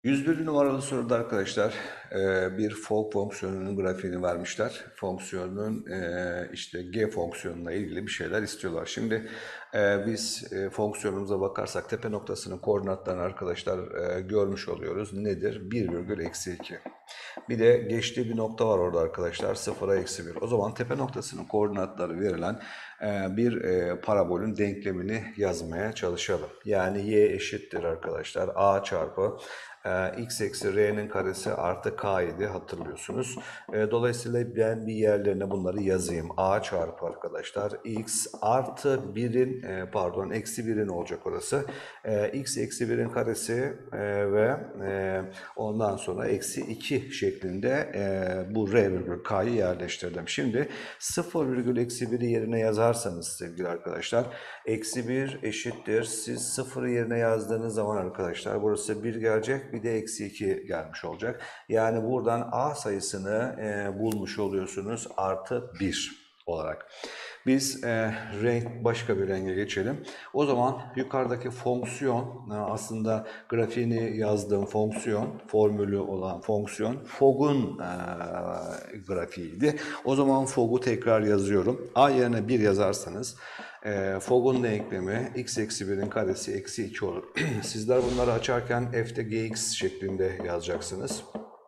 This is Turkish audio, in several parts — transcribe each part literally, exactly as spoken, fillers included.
yüz bir numaralı soruda arkadaşlar e, bir fog fonksiyonunun grafiğini vermişler. Fonksiyonun e, işte g fonksiyonuna ilgili bir şeyler istiyorlar. Şimdi e, biz e, fonksiyonumuza bakarsak tepe noktasının koordinatlarını arkadaşlar e, görmüş oluyoruz. Nedir? bir virgül eksi iki. Bir de geçtiği bir nokta var orada arkadaşlar. sıfıra eksi bir. O zaman tepe noktasının koordinatları verilen e, bir e, parabolün denklemini yazmaya çalışalım. Yani y eşittir arkadaşlar a çarpı e, x eksi r'nin karesi artı k idi, hatırlıyorsunuz. E, dolayısıyla ben bir yerlerine bunları yazayım. A çarpı arkadaşlar x artı birin e, pardon eksi birin olacak orası. E, x eksi birin karesi e, ve e, ondan sonra eksi iki şeklinde e, bu r virgül k'yı yerleştirdim. Şimdi sıfır virgül eksi biri yerine yazarsanız sevgili arkadaşlar eksi bir eşittir. Siz sıfırı yerine yazdığınız zaman arkadaşlar burası bir gelecek, bir de eksi iki gelmiş olacak. Yani buradan a sayısını e, bulmuş oluyorsunuz artı bir olarak. Biz e, renk başka bir renge geçelim. O zaman yukarıdaki fonksiyon, aslında grafiğini yazdığım fonksiyon, formülü olan fonksiyon fog'un e, grafiğiydi. O zaman fog'u tekrar yazıyorum. A yerine bir yazarsanız e, fog'un denklemi x eksi birin karesi eksi iki olur. Sizler bunları açarken f'de gx şeklinde yazacaksınız.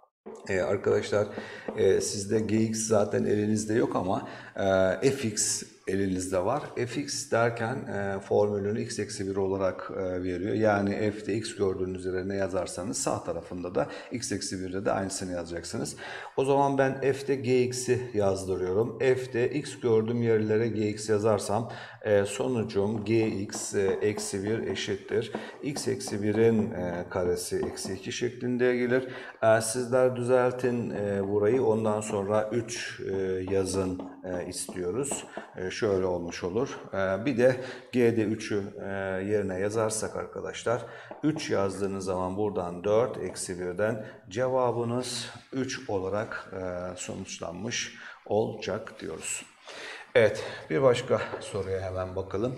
Ee, arkadaşlar e, sizde gx zaten elinizde yok ama e, fx elinizde var. Fx derken e, formülünü x eksi bir olarak e, veriyor. Yani f'de x gördüğünüz üzere ne yazarsanız sağ tarafında da x eksi birde de aynısını yazacaksınız. O zaman ben f'de gx'i yazdırıyorum. F'de x gördüğüm yerlere gx yazarsam e, sonucum gx e, eksi bir eşittir. X eksi birin e, karesi eksi iki şeklinde gelir. E, sizler düzeltin e, burayı. Ondan sonra üç e, yazın e, istiyoruz. E, şöyle olmuş olur. E, bir de g'de üçü e, yerine yazarsak arkadaşlar üç yazdığınız zaman buradan dört eksi birden cevabınız üç olarak e, sonuçlanmış olacak diyoruz. Evet, bir başka soruya hemen bakalım.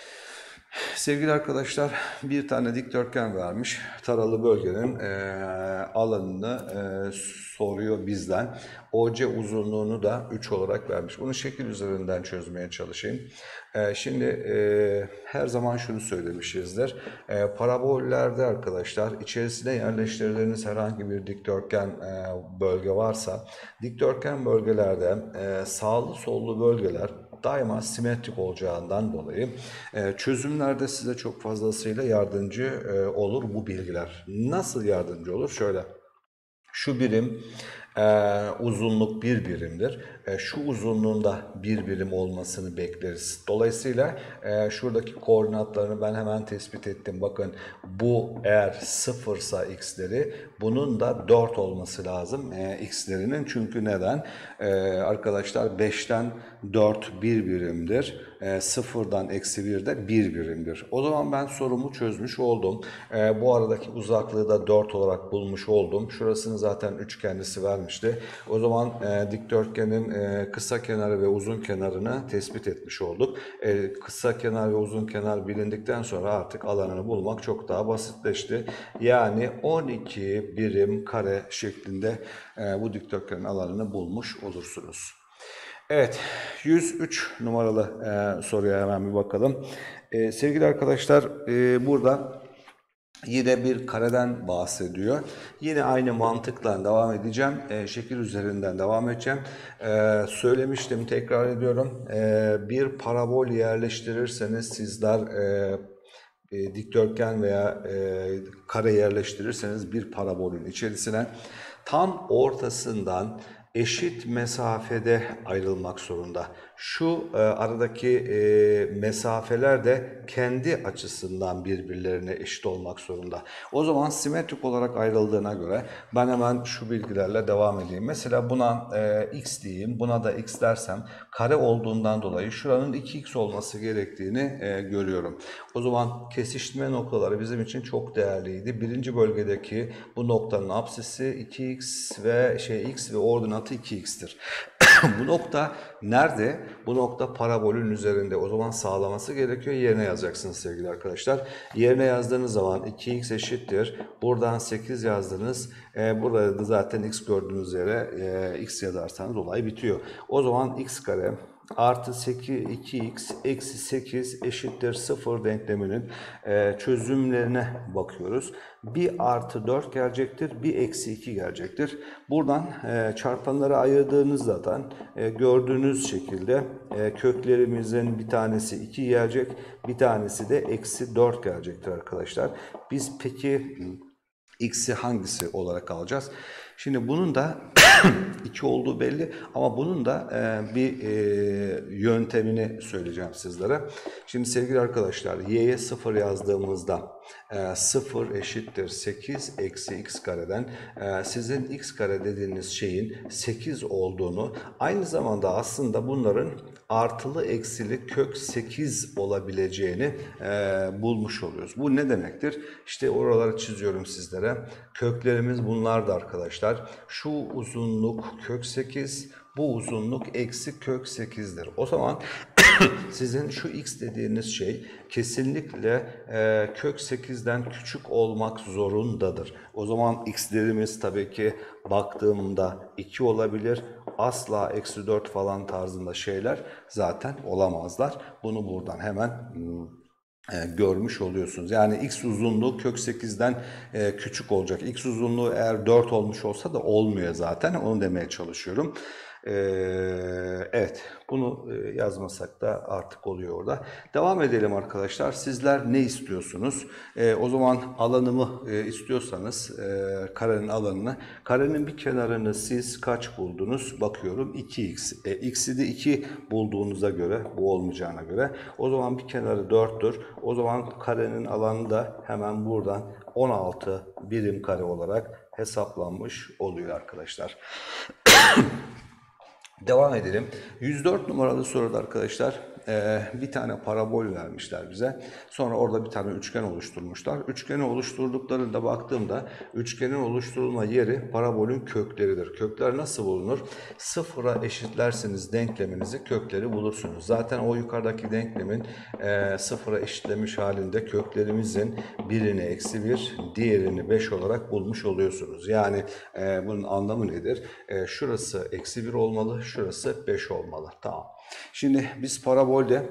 Sevgili arkadaşlar, bir tane dikdörtgen vermiş. Taralı bölgenin e, alanını e, soruyor bizden. O C uzunluğunu da üç olarak vermiş. Bunu şekil üzerinden çözmeye çalışayım. E, şimdi e, her zaman şunu söylemişizdir. E, parabollerde arkadaşlar içerisine yerleştirdiğiniz herhangi bir dikdörtgen e, bölge varsa, dikdörtgen bölgelerde e, sağlı sollu bölgeler daima simetrik olacağından dolayı e, çözümlerde size çok fazlasıyla yardımcı e, olur bu bilgiler. Nasıl yardımcı olur? Şöyle, şu birim e, uzunluk bir birimdir. E, şu uzunluğunda bir birim olmasını bekleriz. Dolayısıyla e, şuradaki koordinatlarını ben hemen tespit ettim. Bakın bu eğer sıfırsa x'leri, bunun da dört olması lazım e, x'lerinin. Çünkü neden? E, arkadaşlar beşten dört bir birimdir. E, sıfırdan eksi bir de bir birimdir. O zaman ben sorumu çözmüş oldum. E, bu aradaki uzaklığı da dört olarak bulmuş oldum. Şurasını zaten üç kendisi vermişti. O zaman e, dikdörtgenin e, kısa kenarı ve uzun kenarını tespit etmiş olduk. E, kısa kenar ve uzun kenar bilindikten sonra artık alanını bulmak çok daha basitleşti. Yani on iki birim kare şeklinde e, bu dikdörtgenin alanını bulmuş olursunuz. Evet, yüz üç numaralı e, soruya hemen bir bakalım. E, sevgili arkadaşlar, e, burada yine bir kareden bahsediyor. Yine aynı mantıkla devam edeceğim. E, şekil üzerinden devam edeceğim. E, söylemiştim, tekrar ediyorum. E, bir parabol yerleştirirseniz sizler e, e, dikdörtgen veya e, kare yerleştirirseniz bir parabolün içerisine tam ortasından eşit mesafede ayrılmak zorunda. Şu e, aradaki e, mesafeler de kendi açısından birbirlerine eşit olmak zorunda. O zaman simetrik olarak ayrıldığına göre ben hemen şu bilgilerle devam edeyim. Mesela buna e, x diyeyim, buna da x dersem kare olduğundan dolayı şuranın iki x olması gerektiğini e, görüyorum. O zaman kesişme noktaları bizim için çok değerliydi. Birinci bölgedeki bu noktanın apsisi iki x ve şey x ve ordinatı iki x'tir. Bu nokta nerede? Bu nokta parabolün üzerinde. O zaman sağlaması gerekiyor. Yerine yazacaksınız sevgili arkadaşlar. Yerine yazdığınız zaman iki x eşittir. Buradan sekiz yazdınız. E, burada da zaten x gördüğünüz yere e, x yazarsanız olay bitiyor. O zaman x kare artı sekiz, iki x eksi sekiz eşittir sıfır denkleminin e, çözümlerine bakıyoruz. bir artı dört gelecektir, bir eksi iki gelecektir. Buradan e, çarpanları ayırdığınız zaten e, gördüğünüz şekilde e, köklerimizin bir tanesi iki gelecek, bir tanesi de eksi dört gelecektir arkadaşlar. Biz peki x'i hangisi olarak alacağız? Şimdi bunun da iki olduğu belli ama bunun da e, bir e, yöntemini söyleyeceğim sizlere. Şimdi sevgili arkadaşlar, y'ye sıfır yazdığımızda e, sıfır eşittir sekiz eksi x kareden e, sizin x kare dediğiniz şeyin sekiz olduğunu, aynı zamanda aslında bunların artılı eksili kök sekiz olabileceğini e, bulmuş oluyoruz. Bu ne demektir? İşte oraları çiziyorum sizlere. Köklerimiz bunlardı arkadaşlar. Şu uzunluk kök sekiz, bu uzunluk eksi kök sekizdir. O zaman sizin şu x dediğiniz şey kesinlikle e, kök sekizden küçük olmak zorundadır. O zaman x'lerimiz tabii ki baktığımda iki olabilir. Asla eksi dört falan tarzında şeyler zaten olamazlar. Bunu buradan hemen E, görmüş oluyorsunuz. Yani x uzunluğu kök sekizden e, küçük olacak. X uzunluğu eğer dört olmuş olsa da olmuyor zaten. Onu demeye çalışıyorum. E, evet. Bunu e, yazmasak da artık oluyor orada. Devam edelim arkadaşlar. Sizler ne istiyorsunuz? E, o zaman alanımı e, istiyorsanız e, karenin alanını. Karenin bir kenarını siz kaç buldunuz? Bakıyorum iki x. E, x'i de iki bulduğunuza göre, bu olmayacağına göre. O zaman bir kenarı dörttür. O zaman karenin alanı da hemen buradan on altı birim kare olarak hesaplanmış oluyor arkadaşlar. Devam edelim. yüz dört numaralı soruda arkadaşlar bir tane parabol vermişler bize. Sonra orada bir tane üçgen oluşturmuşlar. Üçgeni oluşturduklarında baktığımda üçgenin oluşturulma yeri parabolün kökleridir. Kökler nasıl bulunur? Sıfıra eşitlerseniz denkleminizi, kökleri bulursunuz. Zaten o yukarıdaki denklemin sıfıra eşitlemiş halinde köklerimizin birini eksi bir, diğerini beş olarak bulmuş oluyorsunuz. Yani bunun anlamı nedir? Şurası eksi bir olmalı, şurası beş olmalı. Tamam. Şimdi biz parabolde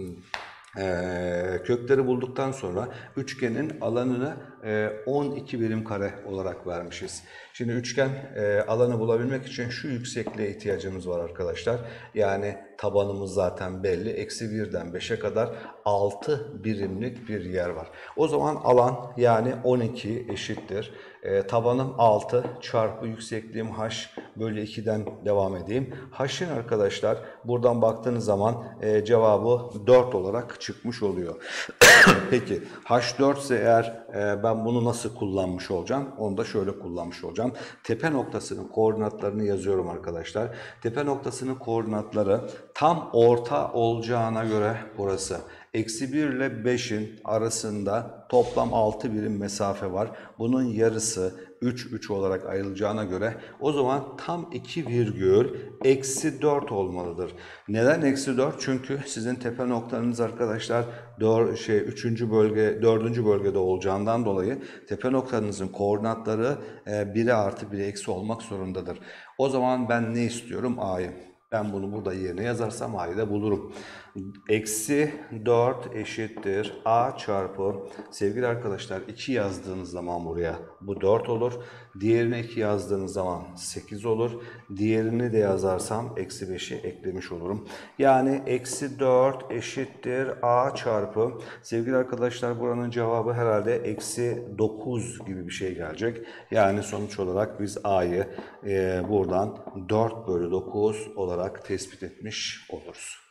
e, kökleri bulduktan sonra üçgenin alanını e, on iki birim kare olarak vermişiz. Şimdi üçgen e, alanı bulabilmek için şu yüksekliğe ihtiyacımız var arkadaşlar. Yani tabanımız zaten belli. Eksi birden beşe kadar altı birimlik bir yer var. O zaman alan yani on iki eşittir. E, tabanım altı çarpı yüksekliğim h bölü iki'den devam edeyim. H'in arkadaşlar buradan baktığınız zaman e, cevabı dört olarak çıkmış oluyor. Peki h dört ise eğer e, ben bunu nasıl kullanmış olacağım? Onu da şöyle kullanmış olacağım. Tepe noktasının koordinatlarını yazıyorum arkadaşlar. Tepe noktasının koordinatları tam orta olacağına göre burası. Eksi bir ile beş'in arasında toplam altı birim mesafe var. Bunun yarısı üç, üç olarak ayrılacağına göre o zaman tam iki virgül eksi dört olmalıdır. Neden eksi dört? Çünkü sizin tepe noktanız arkadaşlar dört, şey, üçüncü bölge, dördüncü bölgede olacağından dolayı tepe noktanızın koordinatları e, bire artı bire eksi olmak zorundadır. O zaman ben ne istiyorum? A'yı. Ben bunu burada yerine yazarsam A'yı da bulurum. Eksi dört eşittir A çarpı, sevgili arkadaşlar iki yazdığınız zaman buraya bu dört olur. Diğerine iki yazdığınız zaman sekiz olur. Diğerini de yazarsam eksi beş'i eklemiş olurum. Yani eksi dört eşittir A çarpı, sevgili arkadaşlar buranın cevabı herhalde eksi dokuz gibi bir şey gelecek. Yani sonuç olarak biz A'yı e, buradan dört bölü dokuz olarak tespit etmiş oluruz.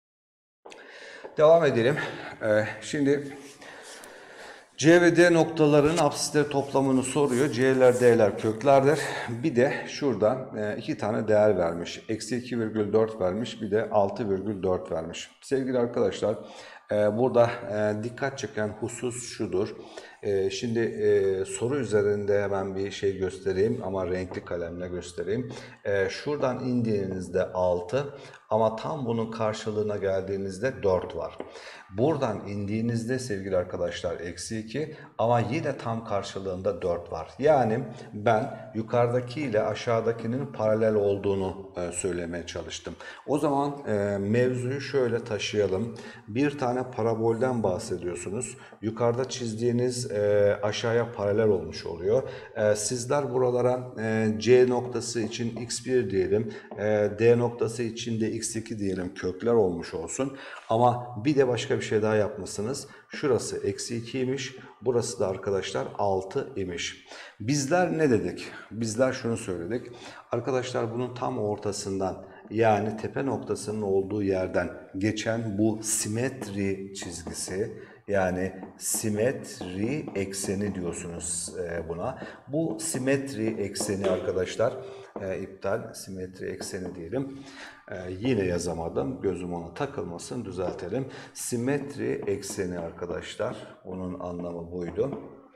Devam edelim. Ee, şimdi C ve D noktaların apsisleri toplamını soruyor. C'ler, D'ler köklerdir. Bir de şurada e, iki tane değer vermiş. Eksi iki virgül dört vermiş. Bir de altı virgül dört vermiş. Sevgili arkadaşlar e, burada e, dikkat çeken husus şudur. Ee, şimdi e, soru üzerinde hemen bir şey göstereyim ama renkli kalemle göstereyim. Ee, şuradan indiğinizde altı ama tam bunun karşılığına geldiğinizde dört var. Buradan indiğinizde sevgili arkadaşlar eksi iki ama yine tam karşılığında dört var. Yani ben yukarıdaki ile aşağıdakinin paralel olduğunu e, söylemeye çalıştım. O zaman e, mevzuyu şöyle taşıyalım. Bir tane parabolden bahsediyorsunuz. Yukarıda çizdiğiniz e, aşağıya paralel olmuş oluyor. E, sizler buralara e, C noktası için x bir diyelim, e, D noktası için de x iki diyelim, kökler olmuş olsun. Ama bir de başka bir şey daha yapmışsınız. Şurası eksi ikiymiş, burası da arkadaşlar altı imiş. Bizler ne dedik? Bizler şunu söyledik. Arkadaşlar bunun tam ortasından, yani tepe noktasının olduğu yerden geçen bu simetri çizgisi, yani simetri ekseni diyorsunuz buna. Bu simetri ekseni arkadaşlar, e, iptal simetri ekseni diyelim. E, yine yazamadım. Gözüm ona takılmasın, düzeltelim. Simetri ekseni arkadaşlar. Onun anlamı buydu.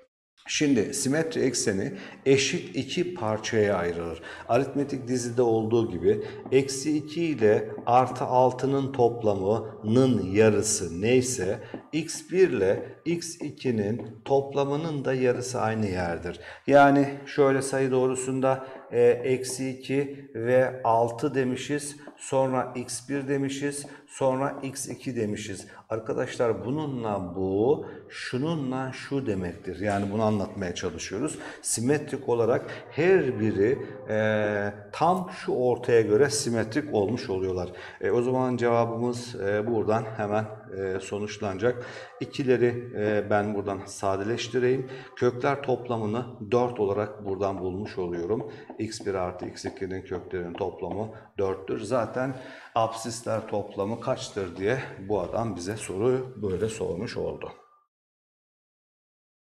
Şimdi simetri ekseni eşit iki parçaya ayrılır. Aritmetik dizide olduğu gibi eksi iki ile artı altının toplamının yarısı neyse x bir ile x ikinin toplamının da yarısı aynı yerdir. Yani şöyle sayı doğrusunda e, eksi iki ve altı demişiz. Sonra x bir demişiz. Sonra x iki demişiz. Arkadaşlar bununla bu, şununla şu demektir. Yani bunu anlatmaya çalışıyoruz. Simetrik olarak her biri e, tam şu ortaya göre simetrik olmuş oluyorlar. E, o zaman cevabımız e, buradan hemen e, sonuçlanacak. İkileri e, ben buradan sadeleştireyim. Kökler toplamını dört olarak buradan bulmuş oluyorum. x bir artı x ikinin köklerinin toplamı dörttür. Zaten absisler toplamı kaçtır diye bu adam bize soruyu böyle sormuş oldu.